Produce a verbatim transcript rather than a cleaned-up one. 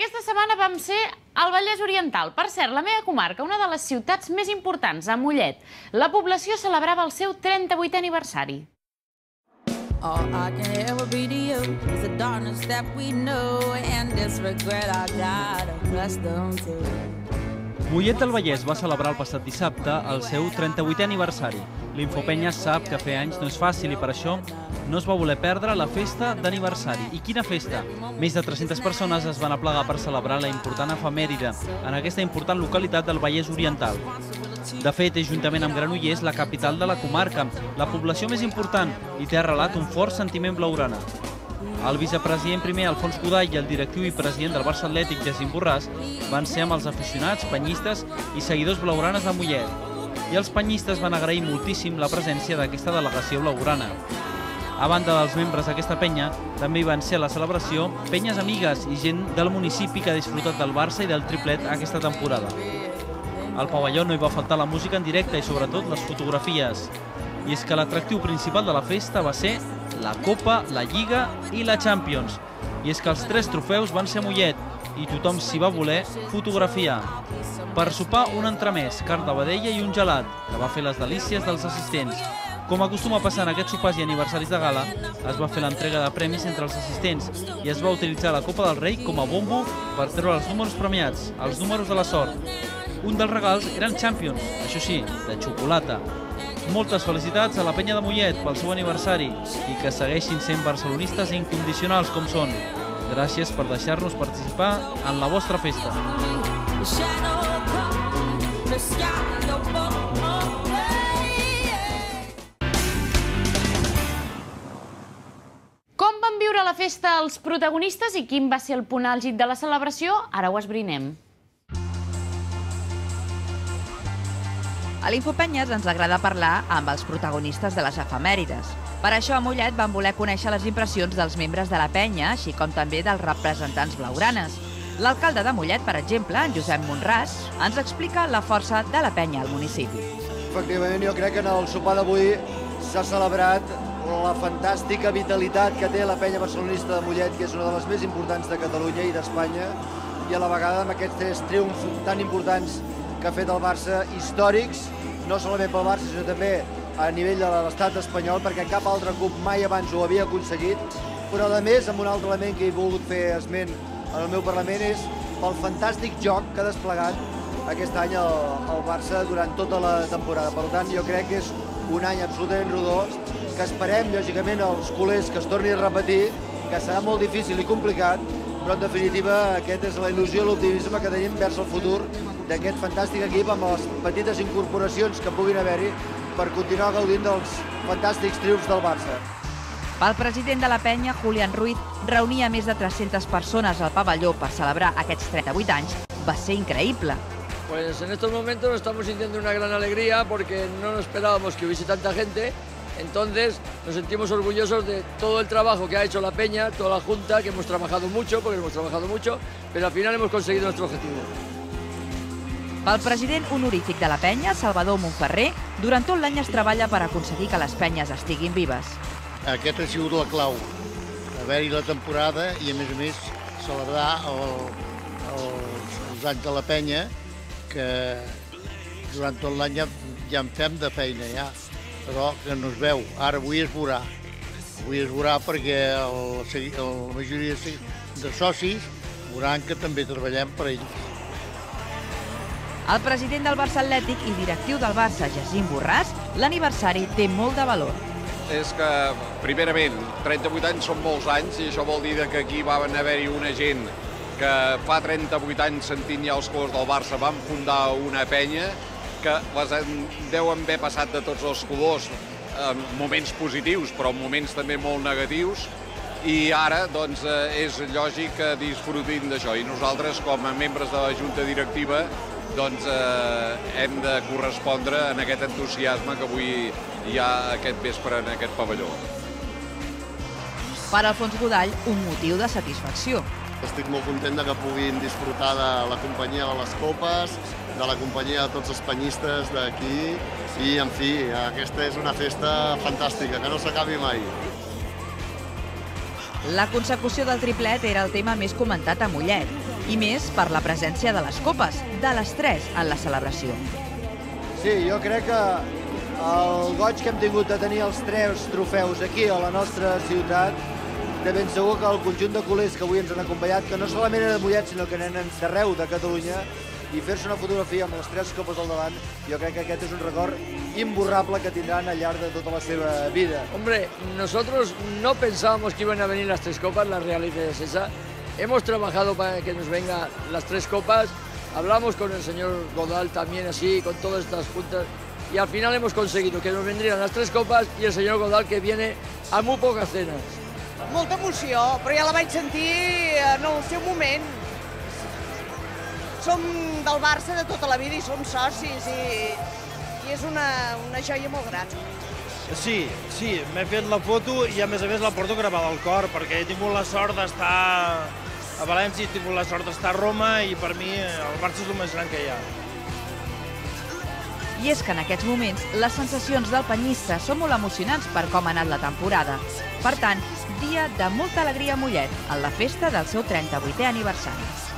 Aquesta setmana vam ser al Vallès Oriental. Per cert, la meva comarca, una de les ciutats més importants, a Mollet. La població celebrava el seu trenta-vuitè aniversari. All I can ever be to you is the darkness that we know and this regret I got accustomed to. Mollet del Vallès va celebrar el passat dissabte el seu trenta-vuitè aniversari. L'Infopenya sap que fer anys no és fàcil i per això no es va voler perdre la festa d'aniversari. I quina festa? Més de tres-centes persones es van aplegar per celebrar la important efemèride en aquesta important localitat del Vallès Oriental. De fet, és juntament amb Granollers la capital de la comarca, la població més important, i té arrelat un fort sentiment blaugrana. El vicepresident primer, Alfons Godall, i el directiu i president del Barça Atlètic, Jacint Borràs, van ser amb els aficionats, penyistes i seguidors blaugranes de Mollet. I els penyistes van agrair moltíssim la presència d'aquesta delegació blaugrana. A banda dels membres d'aquesta penya, també hi van ser a la celebració penyes amigues i gent del municipi que ha disfrutat del Barça i del triplet aquesta temporada. Al pavelló no hi va faltar la música en directe i sobretot les fotografies. I és que l'atractiu principal de la festa va ser la Copa, la Lliga i la Champions. I és que els tres trofeus van ser a Mollet i tothom s'hi va voler fotografiar. Per sopar, un entremès, carn de vedella i un gelat, que va fer les delícies dels assistents. Com acostuma a passar en aquests sopars i aniversaris de gala, es va fer l'entrega de premis entre els assistents i es va utilitzar la Copa del Rei com a bombo per treure els números premiats, els números de la sort. Un dels regals eren Champions, això sí, de xocolata. Moltes felicitats a la penya de Mollet pel seu aniversari i que segueixin sent barcelonistes incondicionals com són. Gràcies per deixar-nos participar en la vostra festa. Com van viure la festa els protagonistes i quin va ser el punt àlgid de la celebració? Ara ho esbrinem. A l'Infopenyes ens agrada parlar amb els protagonistes de les efemèrides. Per això a Mollet vam voler conèixer les impressions dels membres de la penya, així com també dels representants blaugranes. L'alcalde de Mollet, per exemple, en Josep Monràs, ens explica la força de la penya al municipi. Efectivament, jo crec que en el sopar d'avui s'ha celebrat la fantàstica vitalitat que té la penya barcelonista de Mollet, que és una de les més importants de Catalunya i d'Espanya, i a la vegada amb aquests tres triomfs tan importants que ha fet el Barça, històrics, no solament pel Barça, sinó també a nivell de l'estat espanyol, perquè cap altre club mai abans ho havia aconseguit, però a més, amb un altre element que he volgut fer esment en el meu Parlament, és pel fantàstic joc que ha desplegat aquest any el, el Barça durant tota la temporada. Per tant, jo crec que és un any absolutament rodó, que esperem, lògicament, els culers que es torni a repetir, que serà molt difícil i complicat, però en definitiva aquesta és la il·lusió i l'optimisme que tenim vers el futur d'aquest fantàstic equip amb les petites incorporacions que puguin haver-hi per continuar gaudint dels fantàstics triomfs del Barça. Pel president de la penya, Julián Ruiz, reunir a més de tres-centes persones al pavelló per celebrar aquests trenta-vuit anys va ser increïble. Pues en estos momentos estamos sintiendo una gran alegría porque no nos esperábamos que hubiese tanta gente. Entonces nos sentimos orgullosos de todo el trabajo que ha hecho la peña, toda la junta, que hemos trabajado mucho, porque hemos trabajado mucho, pero al final hemos conseguido nuestro objetivo. Pel president honorífic de la penya, Salvador Montferrer, durant tot l'any es treballa per aconseguir que les penyes estiguin vives. Aquesta ha sigut la clau, haver-hi la temporada i, a més a més, celebrar el, el, els anys de la penya, que durant tot l'any ja, ja en fem de feina, ja, però que no es veu. Ara avui es veurà. Avui es veurà perquè el, el, la majoria de socis veuran que també treballem per ells. El president del Barça Atlètic i directiu del Barça, Jacint Borràs, l'aniversari té molt de valor. És que, primerament, trenta-vuit anys són molts anys i això vol dir que aquí va haver-hi una gent que fa trenta-vuit anys, sentint ja els colors del Barça, van fundar una penya que les deuen haver passat de tots els colors, en moments positius, però en moments també molt negatius, i ara doncs, és lògic que disfrutin d'això. I nosaltres, com a membres de la Junta Directiva, doncs eh, hem de correspondre en aquest entusiasme que avui hi ha aquest vespre en aquest pavelló. Per Alfons Godall, un motiu de satisfacció. Estic molt content que puguin disfrutar de la companyia de les copes, de la companyia de tots els penyistes d'aquí i, en fi, aquesta és una festa fantàstica, que no s'acabi mai. La consecució del triplet era el tema més comentat a Mollet. i més per la presència de les copes, de les tres en la celebració. Sí, jo crec que el goig que hem tingut de tenir els tres trofeus aquí a la nostra ciutat, de ben segur que el conjunt de culers que avui ens han acompanyat, que no solament eren de Mollet, sinó que eren d'arreu de Catalunya, i fer-se una fotografia amb les tres copes al davant, jo crec que aquest és un record imborrable que tindran al llarg de tota la seva vida. Hombre, nosotros no pensábamos que iban a venir las tres copas, la realidad es esa. Hemos trabajado para que nos vengan las tres copas, hablamos con el señor Godal también así, con todas estas juntas, y al final hemos conseguido que nos vendrían las tres copas y el señor Godal que viene a muy pocas cenas. Molta emoció, però ja la vaig sentir en el seu moment. Som del Barça de tota la vida i som socis i, i és una, una joia molt gran. Sí, sí, m'he fet la foto i a més a més la porto gravada al cor perquè he tingut la sort d'estar a València, he tingut la sort d'estar a Roma i per mi el Barça és el més gran que hi ha. I és que en aquests moments les sensacions del penyista són molt emocionants per com ha anat la temporada. Per tant, dia de molta alegria a Mollet, en la festa del seu trenta-vuitè aniversari.